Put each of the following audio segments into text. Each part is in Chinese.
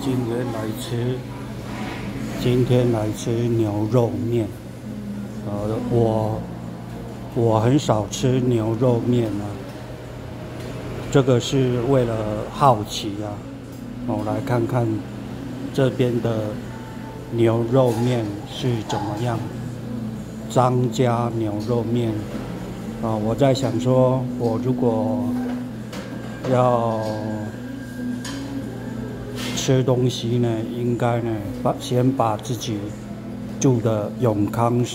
今天来吃牛肉面。我很少吃牛肉面啊，这个是为了好奇啊，我来看看这边的牛肉面是怎么样。张家牛肉面啊，我在想说，我如果要吃东西呢，应该呢先把自己住的永康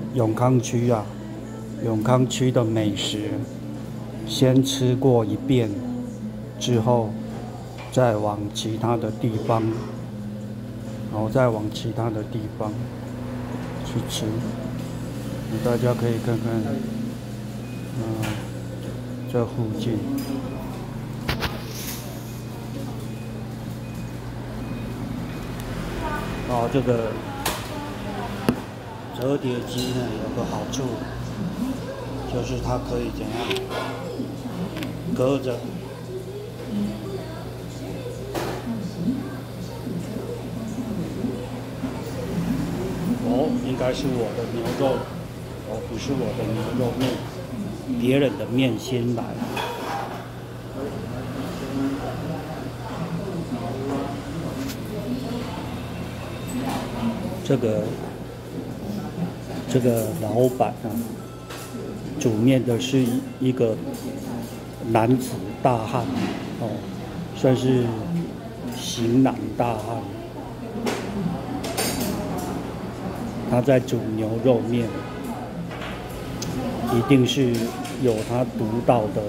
区的美食先吃过一遍，之后再往其他的地方，去吃。大家可以看看，这附近。这个折叠机呢有个好处，就是它可以怎样隔着。应该是我的牛肉，不是我的牛肉面，别人的面先来。这个老板啊，煮面的是一个男子大汉，算是型男大汉。他在煮牛肉面，一定是有他独到的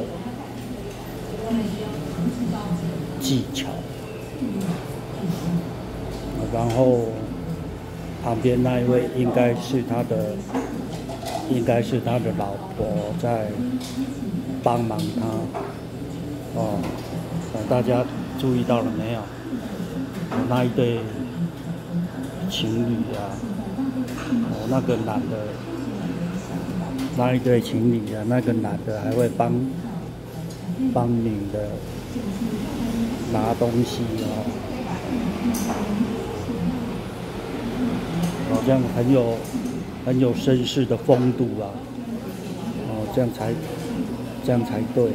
技巧。然后旁边那一位应该是他的老婆在帮忙他。大家注意到了没有？那一对情侣啊，那一对情侣啊，那个男的还会帮女的拿东西好像很有绅士的风度啊，这样才对。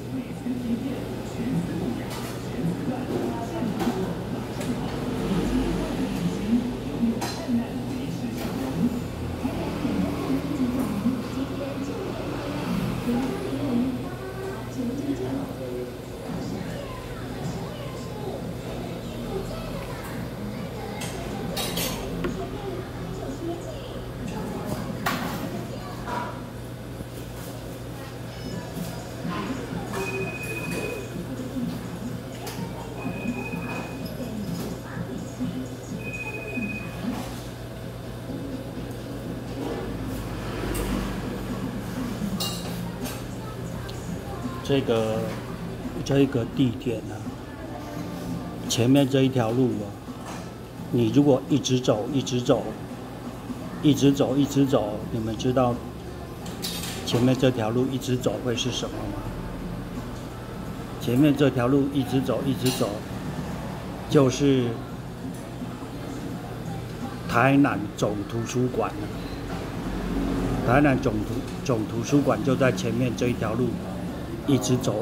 这个地点啊，前面这一条路啊，你如果一直走，你们知道前面这条路一直走会是什么吗？前面这条路一直走，就是台南总图书馆啊。台南总图书馆就在前面这一条路。一直走。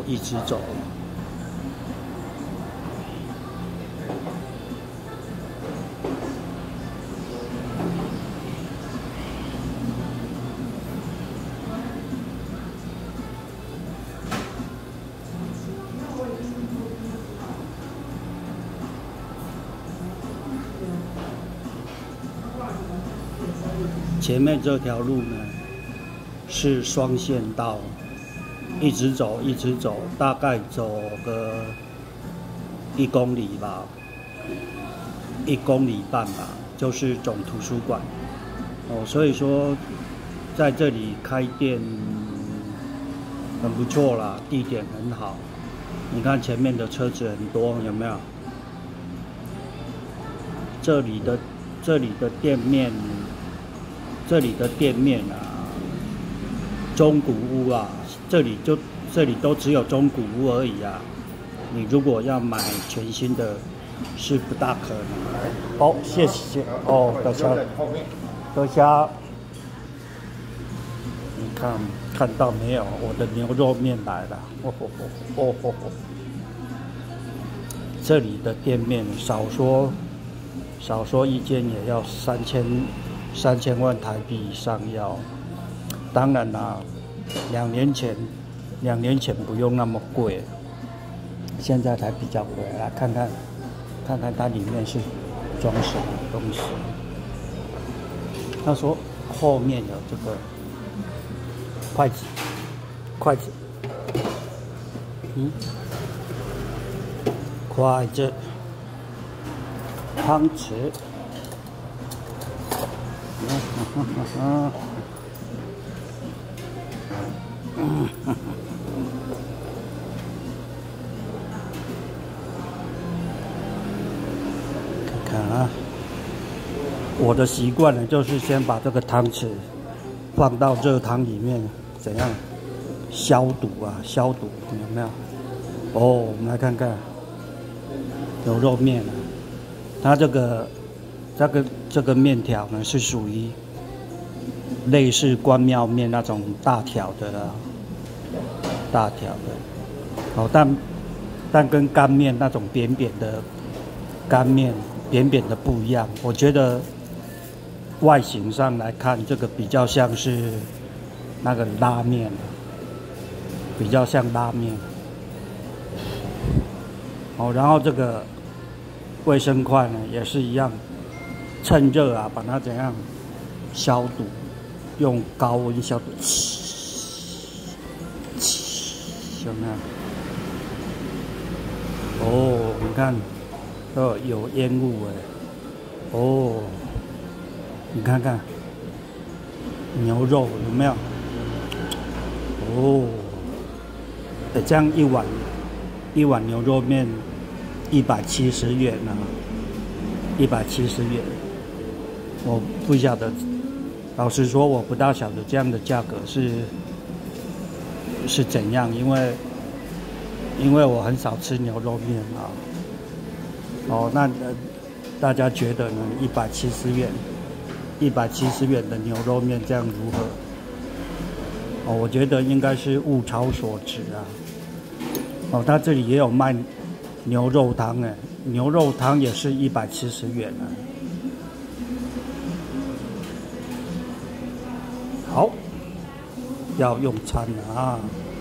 前面这条路呢是双线道。一直走，大概走个1公里吧，1公里半吧，就是总图书馆。所以说在这里开店很不错啦，地点很好。你看前面的车子很多，有没有？这里的店面啊，中古屋啊。这里都只有中古屋而已啊！你如果要买全新的是不大可能。哦，谢谢哦，等下，等下，你看到没有？我的牛肉面来了！哦，这里的店面少说一间也要3000万台币以上要。当然啦，2年前不用那么贵，现在才比较贵。来看看它里面是装什么东西。他说后面有这个筷子，筷子，汤匙，看看啊，我的习惯呢，就是先把这个汤匙放到热汤里面，怎样消毒啊？消毒有没有？哦，我们来看看牛肉面啊，它这个面条呢是属于类似关庙面那种大条的啦，大条的。哦，但跟干面那种扁扁的干面扁扁的不一样。我觉得外形上来看，这个比较像是那个拉面，比较像拉面。哦，然后这个卫生筷呢也是一样，趁热啊把它怎样消毒，用高温消毒，有没有？哦，你看，有烟雾哎。哦，你看看牛肉有没有？哦，这样一碗牛肉面170元啊，170元。我不晓得，老实说，我不大晓得这样的价格是怎样，因为我很少吃牛肉面啊。哦，那大家觉得呢？170元的牛肉面这样如何？哦，我觉得应该是物超所值啊。哦，它这里也有卖牛肉汤哎，牛肉汤也是170元啊。好，要用餐了啊。